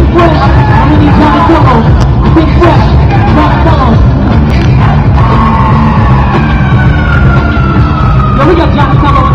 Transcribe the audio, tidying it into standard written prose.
fresh. I'm gonna need Johnny Demo. Big fresh. Johnny Demo. Yo, we got Johnny Demo.